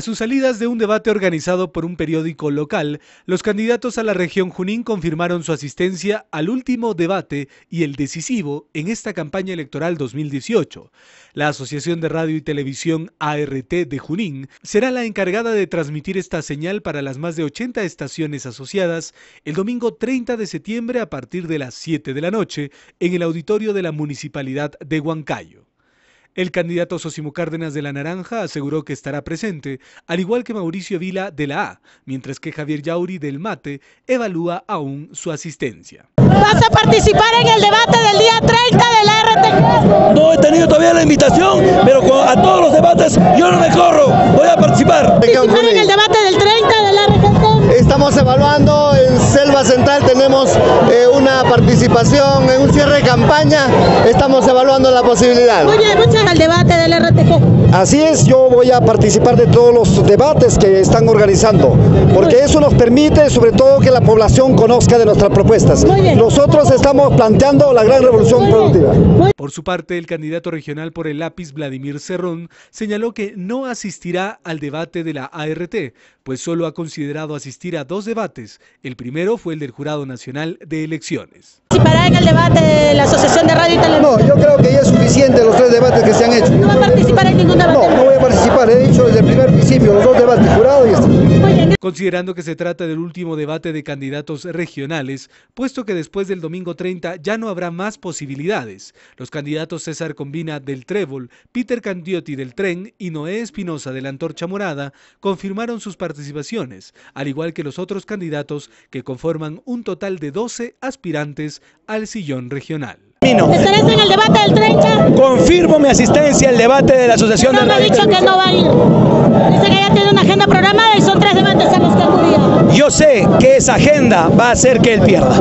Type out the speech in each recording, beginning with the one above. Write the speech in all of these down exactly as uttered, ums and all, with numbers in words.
sus salidas de un debate organizado por un periódico local, los candidatos a la región Junín confirmaron su asistencia al último debate y el decisivo en esta campaña electoral dos mil dieciocho. La Asociación de Radio y Televisión A R T de Junín será la encargada de transmitir esta señal para las más de ochenta estaciones asociadas el domingo treinta de septiembre a partir de las siete de la noche en el auditorio de la Municipalidad de Huancayo. El candidato Sosimo Cárdenas de la Naranja aseguró que estará presente, al igual que Mauricio Vila de la A, mientras que Javier Yauri del Mate evalúa aún su asistencia. ¿Vas a participar en el debate del día treinta de la R T G? No he tenido todavía la invitación, pero a todos los debates yo no me corro, voy a participar. ¿Participar en el debate del treinta de la R T G? Estamos evaluando, en Selva Central tenemos eh, una participación en un cierre de campaña, estamos evaluando la posibilidad. Oye, muchas al debate del R T G. Así es, yo voy a participar de todos los debates que están organizando, porque eso nos permite sobre todo que la población conozca de nuestras propuestas. Nosotros estamos planteando la gran revolución productiva. Por su parte, el candidato regional por el Lápiz, Vladimir Cerrón, señaló que no asistirá al debate de la A R T, pues solo ha considerado asistir a dos debates. El primero fue el del Jurado Nacional de Elecciones. ¿Participará en el debate de la Asociación de Radio y Televisión? No, yo creo que ya es suficiente los tres debates que se han hecho. ¿No va a participar en ningún debate? No, no voy a participar, he dicho desde el primer principio, los dos debates, jurado y este. Considerando que se trata del último debate de candidatos regionales, puesto que después del domingo treinta ya no habrá más posibilidades, los candidatos César Combina del Trébol, Peter Candiotti del Tren y Noé Espinosa de la Antorcha Morada confirmaron sus participaciones, al igual que los otros candidatos que conforman un total de doce aspirantes al sillón regional. ¿Estarás en el debate del treinta? Confirmo mi asistencia al debate de la Asociación no de Radio. Me ha dicho que no va a ir. Dice que ya tiene una agenda programada y son tres debates a los que acudir. Yo sé que esa agenda va a hacer que él pierda.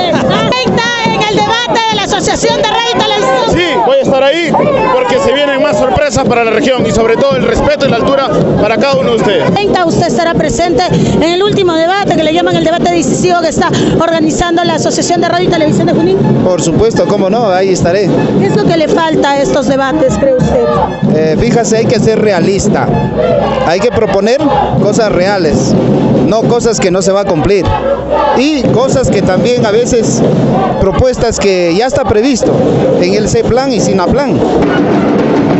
¿Está en el debate de la Asociación de Radio y Televisión? Sí, voy a estar ahí porque se vienen más sorpresas para la región y sobre todo el respeto y la altura para cada uno de ustedes. treinta usted estará presente en el último debate que le llaman el debate decisivo que está organizando la Asociación de Radio y Televisión de Junín. Por supuesto, cómo no, ahí estaré. ¿Qué es lo que le falta a estos debates, cree usted? Eh, fíjase, hay que ser realista, hay que proponer cosas reales, no cosas que no se va a cumplir, y cosas que también a veces, propuestas que ya está previsto en el C-Plan y SINAPLAN.